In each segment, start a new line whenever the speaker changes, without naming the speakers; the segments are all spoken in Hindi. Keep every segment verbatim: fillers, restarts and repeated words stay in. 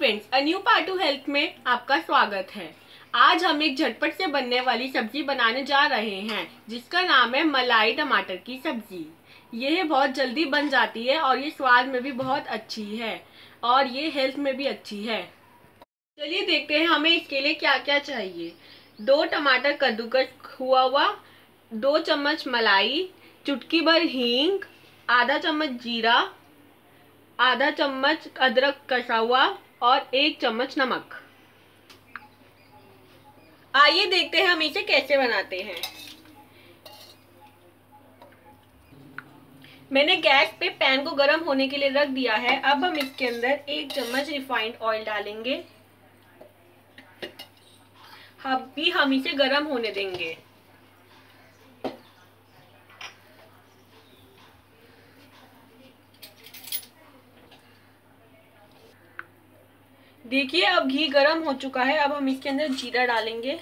Friends, a new part to health में आपका स्वागत है। आज हम एक झटपट से बनने वाली सब्जी बनाने जा रहे हैं जिसका नाम है मलाई टमाटर की सब्जी। ये बहुत जल्दी बन जाती है और ये स्वाद में भी बहुत अच्छी है और ये हेल्थ में भी अच्छी है। चलिए देखते हैं हमें इसके लिए क्या क्या चाहिए। दो टमाटर कद्दूकस हुआ हुआ, दो चम्मच मलाई, चुटकी भर हींग, आधा चम्मच जीरा, आधा चम्मच अदरक कसा हुआ और एक चम्मच नमक। आइए देखते हैं हम इसे कैसे बनाते हैं। मैंने गैस पे पैन को गर्म होने के लिए रख दिया है। अब हम इसके अंदर एक चम्मच रिफाइंड ऑयल डालेंगे। अभी हम इसे गर्म होने देंगे। देखिए अब घी गर्म हो चुका है। अब हम इसके अंदर जीरा डालेंगे।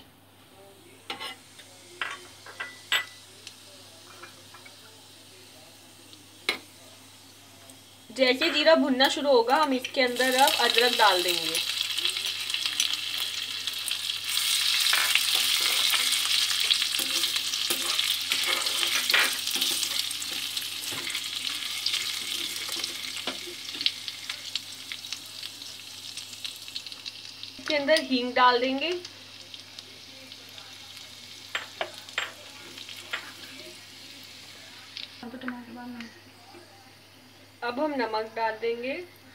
जैसे जीरा भुनना शुरू होगा हम इसके अंदर अब अदरक डाल देंगे। इसके अंदर हींग डाल देंगे। अब हम नमक डाल देंगे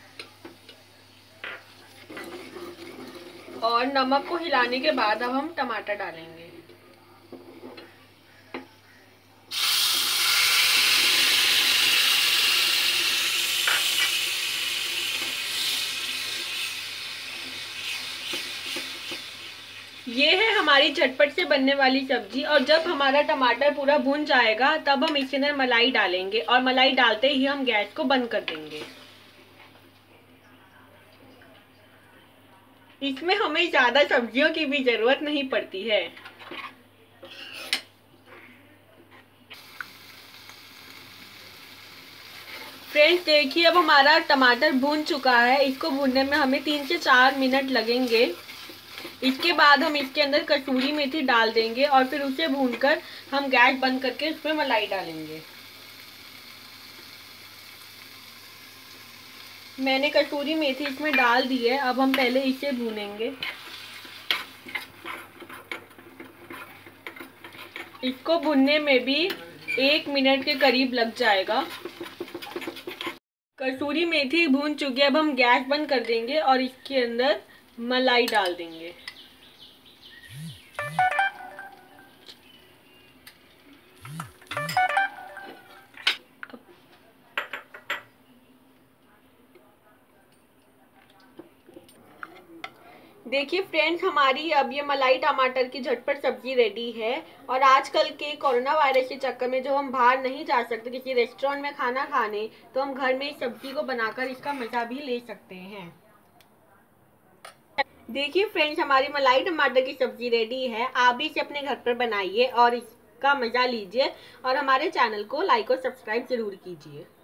और नमक को हिलाने के बाद अब हम टमाटर डालेंगे। ये है हमारी झटपट से बनने वाली सब्जी। और जब हमारा टमाटर पूरा भुन जाएगा तब हम इसके अंदर मलाई डालेंगे और मलाई डालते ही हम गैस को बंद कर देंगे। इसमें हमें ज्यादा सब्जियों की भी जरूरत नहीं पड़ती है। फ्रेंड्स देखिए अब हमारा टमाटर भून चुका है। इसको भूनने में हमें तीन से चार मिनट लगेंगे। इसके बाद हम इसके अंदर कसूरी मेथी डाल देंगे और फिर उसे भूनकर हम गैस बंद करके उसमें मलाई डालेंगे। मैंने कसूरी मेथी इसमें डाल दी है। अब हम पहले इसे भूनेंगे। इसको भूनने में भी एक मिनट के करीब लग जाएगा। कसूरी मेथी भून चुकी है। अब हम गैस बंद कर देंगे और इसके अंदर मलाई डाल देंगे। देखिए फ्रेंड्स हमारी अब ये मलाई टमाटर की झटपट सब्जी रेडी है। और आजकल के कोरोना वायरस के चक्कर में जो हम बाहर नहीं जा सकते किसी रेस्टोरेंट में खाना खाने, तो हम घर में इस सब्जी को बनाकर इसका मजा भी ले सकते हैं। देखिए फ्रेंड्स हमारी मलाई टमाटर की सब्जी रेडी है। आप भी इसे अपने घर पर बनाइए और इसका मजा लीजिए और हमारे चैनल को लाइक और सब्सक्राइब जरूर कीजिए।